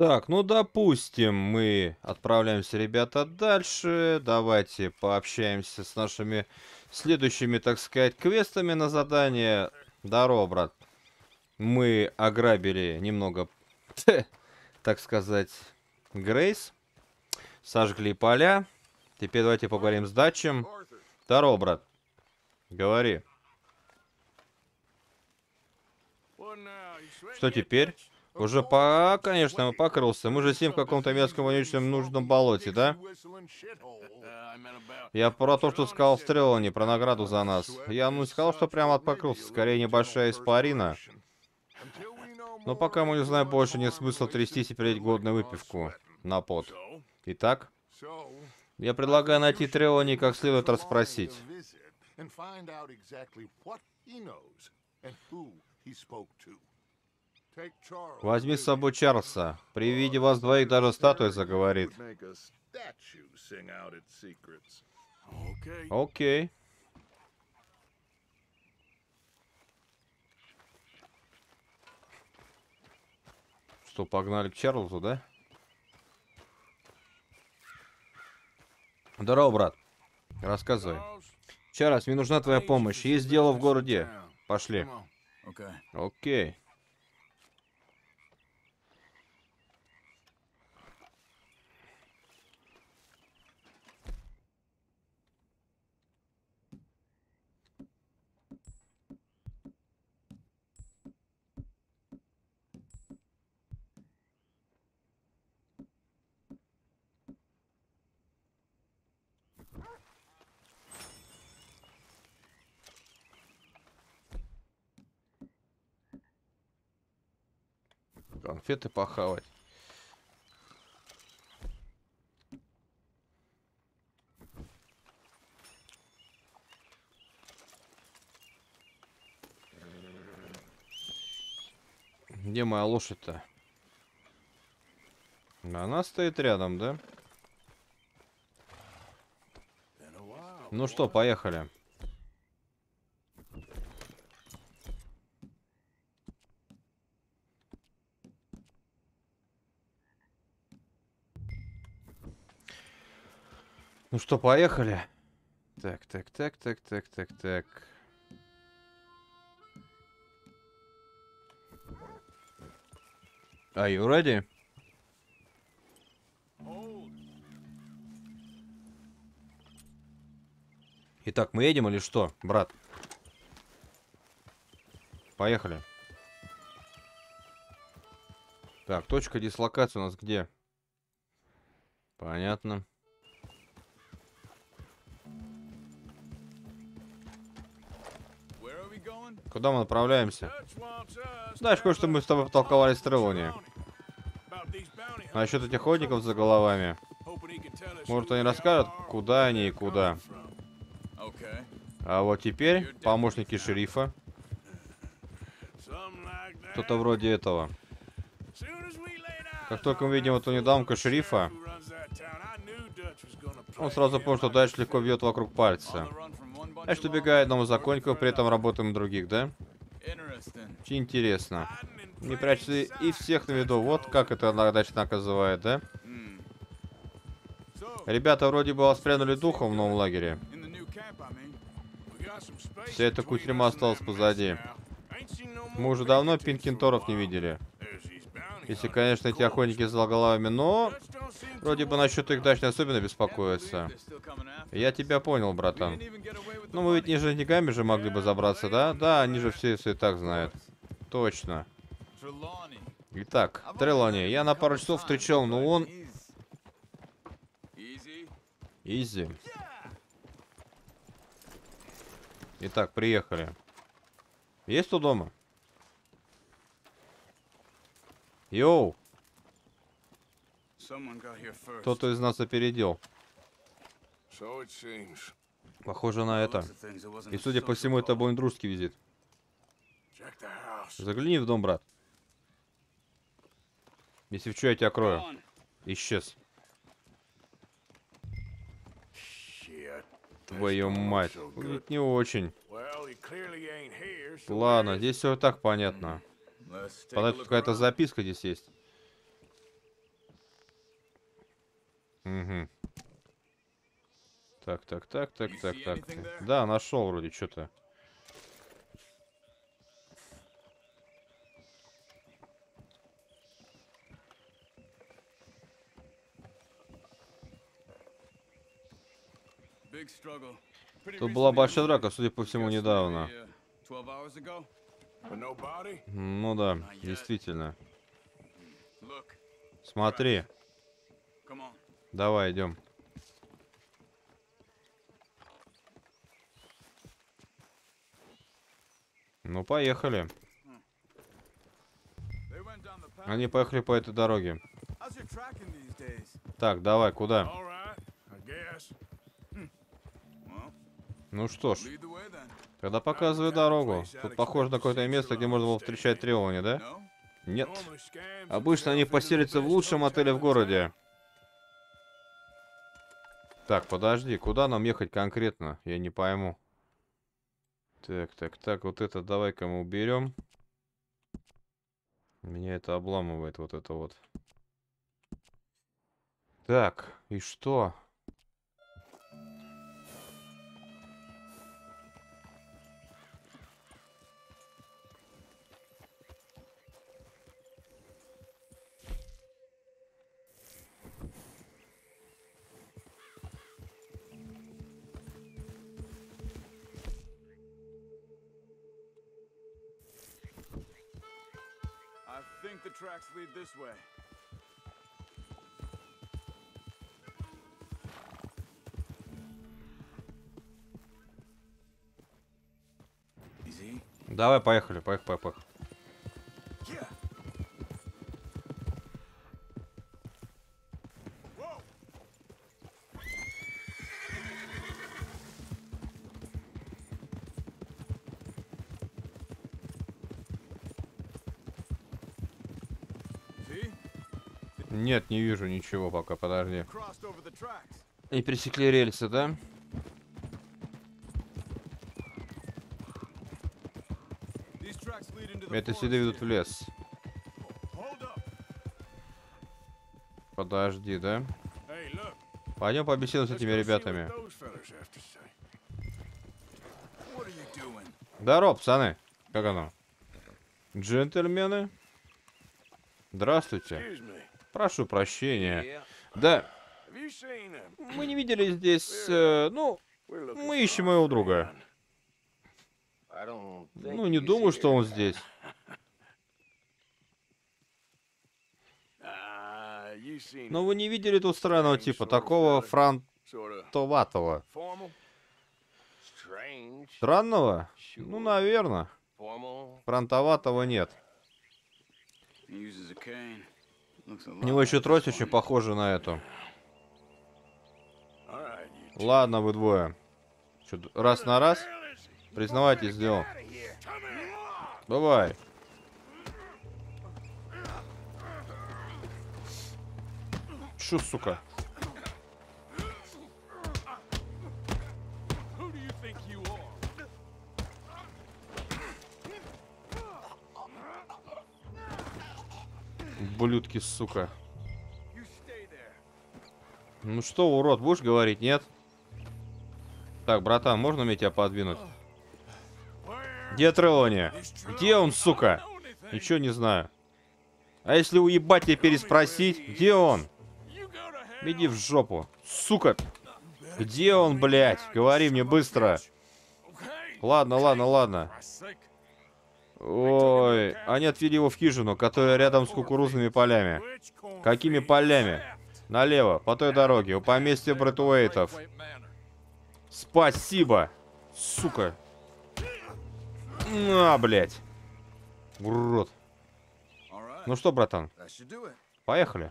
Так, ну допустим, мы отправляемся, ребята, дальше. Давайте пообщаемся с нашими следующими, так сказать, квестами на задание. Здорово, брат. Мы ограбили немного, так сказать, Грейс. Сожгли поля. Теперь давайте поговорим с Датчем. Здорово, брат. Говори. Что теперь? Уже пора, конечно, покрылся. Мы же сидим в каком-то мерзком вонючем нужном болоте, да? Я про то, что сказал Стрелани, про награду за нас. Я не сказал, что прямо от покрылся, скорее небольшая испарина. Но пока мы не знаем больше, нет смысла трястись и пилить годную выпивку на пот. Итак, я предлагаю найти Трелани и как следует расспросить. Возьми с собой Чарльза. При виде вас двоих даже статуя заговорит. Окей. Что, погнали к Чарльзу, да? Здорово, брат. Рассказывай. Чарльз, мне нужна твоя помощь. Есть дело в городе. Пошли. Окей. Конфеты похавать. Где моя лошадь-то? Она стоит рядом, да? Ну что, поехали. Ну что, поехали. Так. Are you ready? Итак, мы едем или что, брат? Поехали. Так, точка дислокации у нас где? Понятно. Куда мы направляемся? Знаешь, кое-что мы с тобой потолковали с Трелони. Насчет этих охотников за головами. Может, они расскажут, куда они и куда. А вот теперь помощники шерифа. Что-то вроде этого. Как только мы видим эту недавнка шерифа, он сразу понял, что дальше легко бьет вокруг пальца. Значит, убегает одному законнику, при этом работаем других, да? Очень интересно. Не прячься и всех на виду. Вот как это дальше наказывает, да? Ребята вроде бы воспрянули духом в новом лагере. Вся эта кутерьма осталась позади. Мы уже давно пинкинторов не видели. Если, конечно, эти охотники с злоголовыми, но... Вроде бы насчет их дачи особенно беспокоиться. Я тебя понял, братан. Ну, мы ведь ниже деньгами же могли бы забраться, да? Да, они же все и так знают. Точно. Итак, Трелани, я на пару часов встречал, но он... Изи. Итак, приехали. Есть кто дома? Йоу! Кто-то из нас опередил. Похоже на это. И, судя по всему, это будет дружеский визит. Загляни в дом, брат. Если в что, я тебя крою. Исчез. Твою мать. Выглядит не очень. Ладно, здесь все так понятно. Тут какая-то записка здесь есть. Угу. Так. Да, нашел вроде что-то. Тут была большая драка, судя по всему, недавно. Ну да, действительно. Смотри. Давай, идем. Ну, поехали. Они поехали по этой дороге. Так, давай, куда? Ну что ж, тогда показывай дорогу. Тут похоже на какое-то место, где можно было встречать Трелани, да? Нет. Обычно они поселятся в лучшем отеле в городе. Так, подожди, куда нам ехать конкретно? Я не пойму. Так, вот это давай-ка мы уберем. Меня это обламывает, вот это вот. Так, и что? Давай, поехали. Нет, не вижу ничего пока, подожди. И пересекли рельсы, да? Это следы ведут в лес. Подожди, да? Пойдем побеседуем с этими ребятами. Здорово, пацаны. Как оно? Джентльмены? Здравствуйте. Прошу прощения. Да. Мы не видели здесь... ну, мы ищем моего друга. Ну, не думаю, что он здесь. Но вы не видели тут странного типа, такого фронтоватого. Странного? Ну, наверное. Фронтоватого нет. У него еще трость очень похожа на эту. Ладно, вы двое. Что, раз на раз? Признавайтесь, сделал. Давай. Чё, сука? Ублюдки, сука. Ну что, урод, будешь говорить, нет? Так, братан, можно мне тебя подвинуть? Где Трелани? Где он, сука? Ничего не знаю. А если уебать и переспросить, где он? Иди в жопу. Сука. Где он, блядь? Говори мне быстро. Ладно. Ой, они отвели его в хижину, которая рядом с кукурузными полями. Какими полями? Налево, по той дороге, у поместья Брэдуэйтов. Спасибо. Сука. На, блядь. Урод. Ну что, братан? Поехали.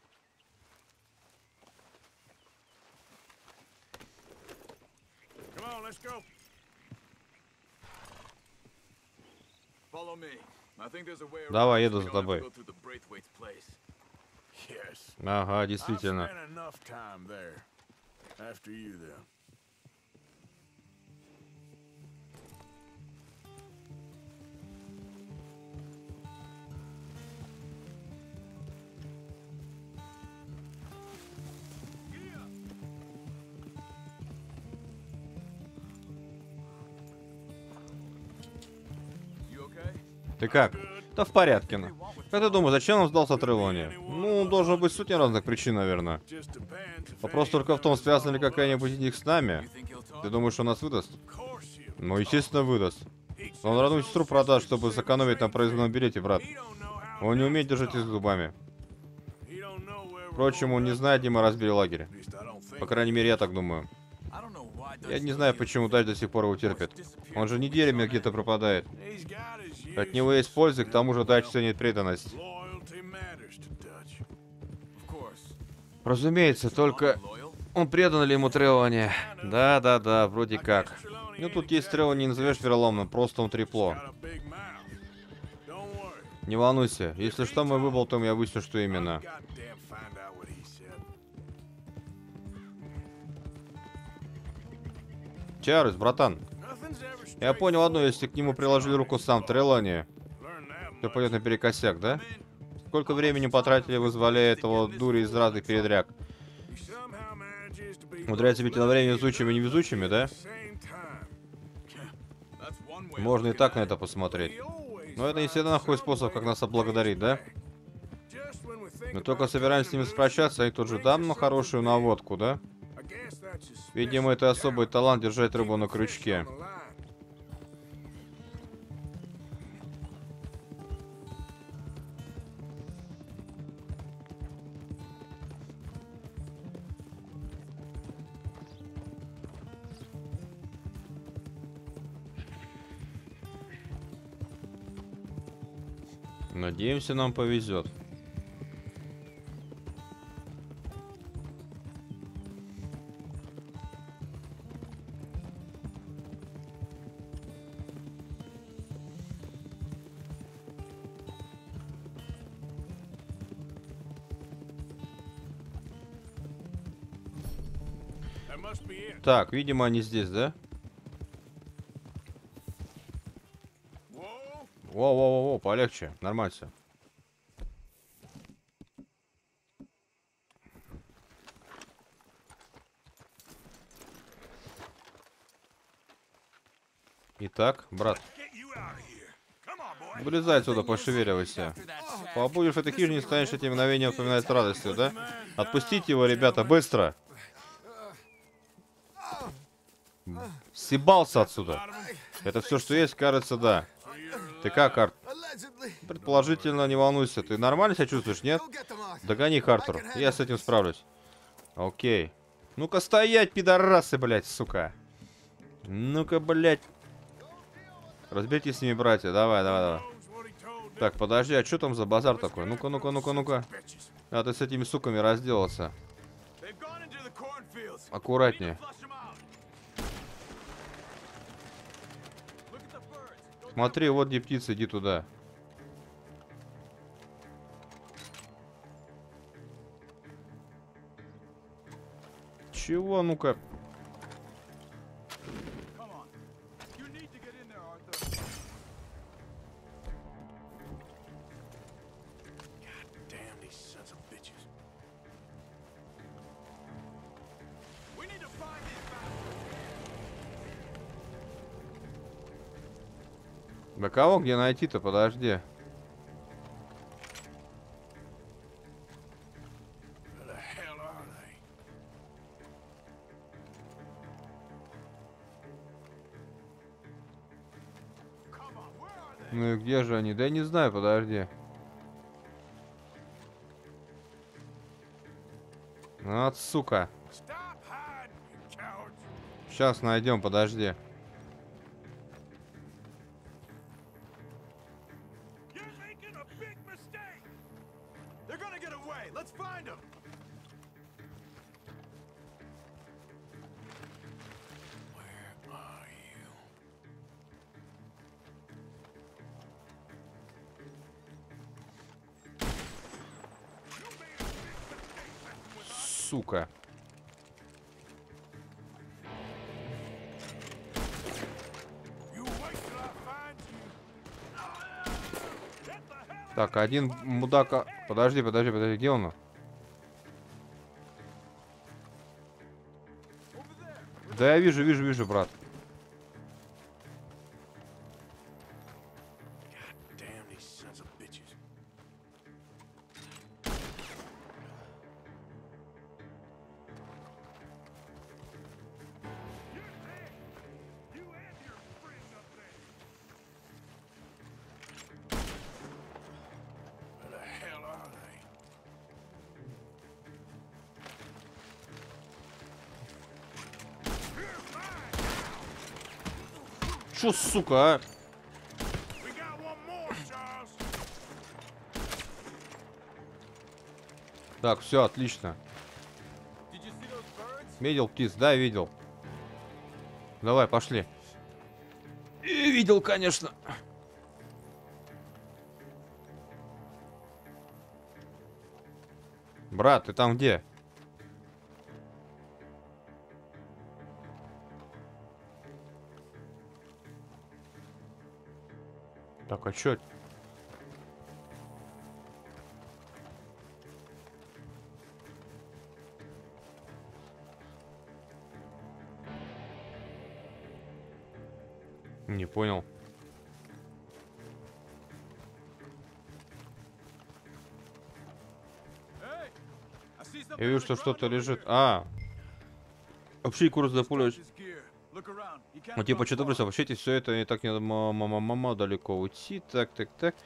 Давай, еду за тобой. Ага, действительно. Ты как? Да в порядке, ну. Как ты думаешь, зачем он сдался Трелони? Ну, должен быть сотни разных причин, наверное. Вопрос только в том, связана ли какая-нибудь из них с нами. Ты думаешь, он нас выдаст? Ну, естественно, выдаст. Он родную сестру продаст, чтобы сэкономить на проездном билете, брат. Он не умеет держать язык зубами. Впрочем, он не знает, где мы разбили лагерь. По крайней мере, я так думаю. Я не знаю, почему Дач до сих пор его терпит. Он же неделями где-то пропадает. От него есть польза, к тому же Дач ценит преданность. Разумеется, только он предан ли ему Трелони? Да, вроде как. Ну тут есть Трелони, не назовешь вероломным, просто он трепло. Не волнуйся, если что, мы выболтаем, я выясню, что именно. Чарльз, братан. Я понял одно, если к нему приложили руку сам Трелони, то пойдет наперекосяк, да? Сколько времени потратили, вызволяя этого дури из разных передряг? Умудряется быть одновременно везучими и невезучими, да? Можно и так на это посмотреть. Но это не всегда находит способ, как нас отблагодарить, да? Мы только собираемся с ними спрощаться, они тут же дам нам хорошую наводку, да? Видимо, это особый талант держать рыбу на крючке. Надеемся, нам повезет. Так, видимо, они здесь, да? Воу, полегче, нормально все. Итак, брат. Вылезай отсюда, пошевеливайся. Побудешь в этой хижине, станешь эти мгновения вспоминать с радостью, да? Отпустите его, ребята, быстро! Съебался отсюда. Это все, что есть, кажется, да. Ты как, Арт? Предположительно, не волнуйся. Ты нормально себя чувствуешь, нет? Догони их, Артур. Я с этим справлюсь. Окей. Ну-ка стоять, пидорасы, блядь, сука. Ну-ка, блядь. Разберитесь с ними, братья. Давай. Так, подожди, а что там за базар такой? Ну-ка. А ты с этими суками разделался. Аккуратнее. Смотри, вот где птица, иди туда. Чего, ну-ка? Да кого где найти-то? Подожди. Ну и где же они? Да я не знаю, подожди. Вот, сука. Сейчас найдем, подожди. Сука. Так, один мудака... Подожди, где он? Да я вижу, брат. чё, сука, а? Так, все, отлично. Видел птиц? Да, видел. Давай, пошли. И видел, конечно. Брат, ты там где? Так, а чё? Не понял. Я вижу, что что-то лежит. А, общий курс до пуля. Ну, типа, что-то просто вообще все это не так не мама далеко уйти. Так, так, так.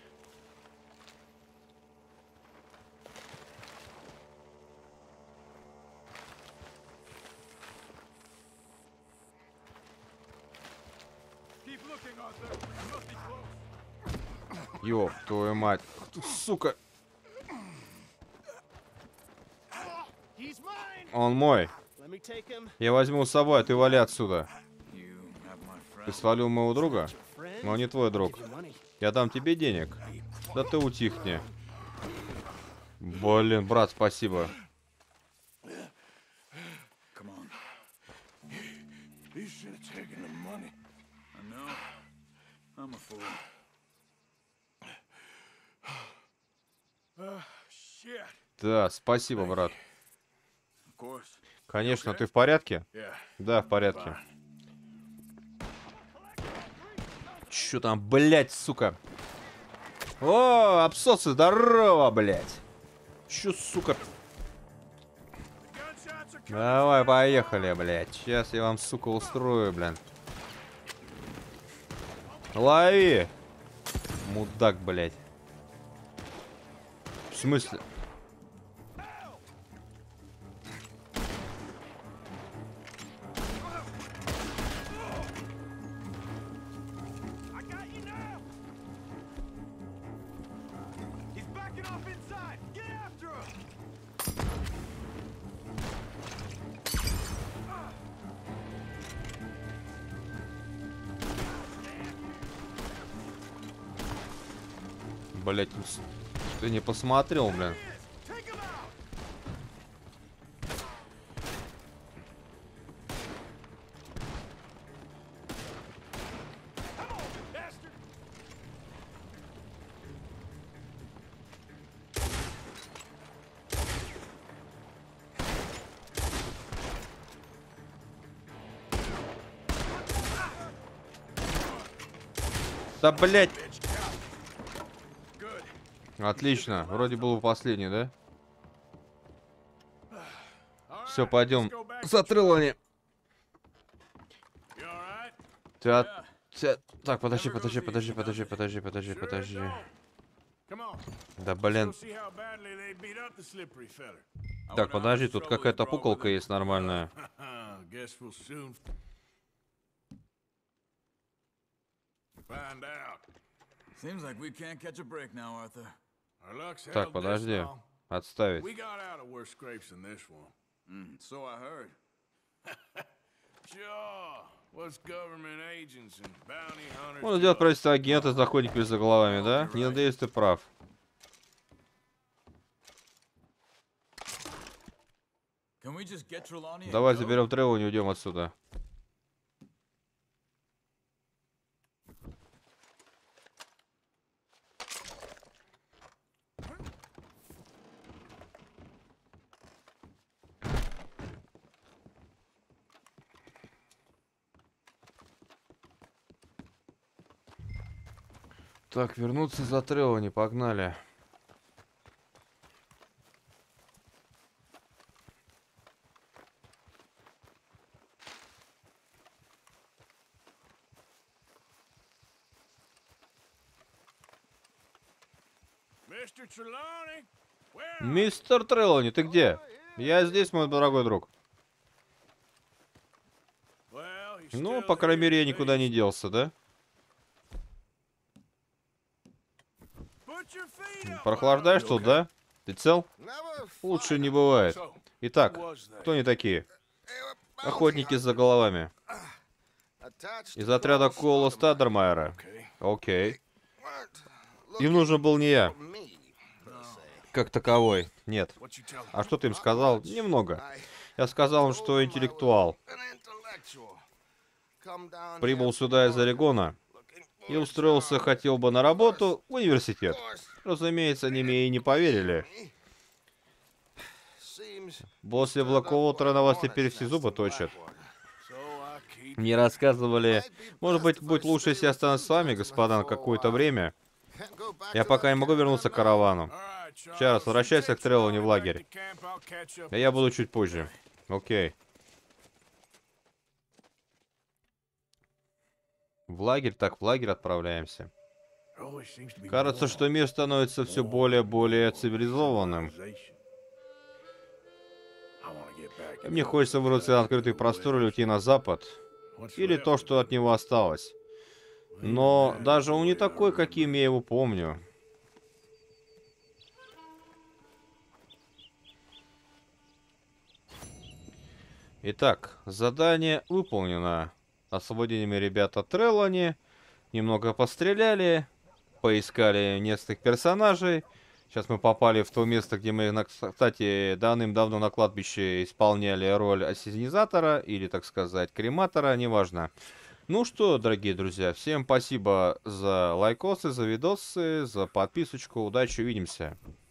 Ёб твою мать. Сука. Он мой. Я возьму с собой, а ты вали отсюда. Ты свалил моего друга? Но он не твой друг. Я дам тебе денег. Да ты утихни. Блин, брат, спасибо. Да, спасибо, брат. Конечно, ты в порядке? Да, в порядке. Чё там, блять, сука? О, абсосы, здорово, блять. Чё, сука? Давай, поехали, блять. Сейчас я вам, сука, устрою, блин. Лови! Мудак, блять. В смысле? Блять, ты не посмотрел, блин. Да, блять. Отлично. Вроде был последний, да? Все, пойдем. За Трелани. Так, подожди. Да, блин. Так, подожди, тут какая-то пуколка есть нормальная. Так, подожди. Отставить. Он идет правительство агента с охотниками за головами, да? Не надеюсь, ты прав. Давай заберем Трелани и уйдем отсюда. Так, вернуться за Трелани, погнали. Мистер Трелани, ты где? Я здесь, мой дорогой друг. Ну, по крайней мере, я никуда не делся, да? Прохлаждаешь тут, да? Ты цел? Лучше не бывает. Итак, кто они такие? Охотники за головами. Из отряда Коула Стадермайера. Окей. Им нужен был не я. Как таковой. Нет. А что ты им сказал? Немного. Я сказал им, что интеллектуал. Прибыл сюда из Орегона и устроился, хотел бы, на работу в университет. Разумеется, они мне и не поверили. После Блэквотера на вас теперь все зубы точат. Мне рассказывали, может быть, будет лучше, если я останусь с вами, господа, на какое-то время. Я пока не могу вернуться к каравану. Чарльз, возвращайся к Треллани в лагерь. А я буду чуть позже. Окей. В лагерь? Так, в лагерь отправляемся. Кажется, что мир становится все более и более цивилизованным. Мне хочется вырваться на открытый простор и уйти на запад. Или то, что от него осталось. Но даже он не такой, каким я его помню. Итак, задание выполнено. Освободили ребята Треллани. Немного постреляли. Поискали нескольких персонажей. Сейчас мы попали в то место, где мы, кстати, давным-давно на кладбище исполняли роль ассенизатора, или, так сказать, крематора, неважно. Ну что, дорогие друзья, всем спасибо за лайкосы, за видосы, за подписочку. Удачи, увидимся.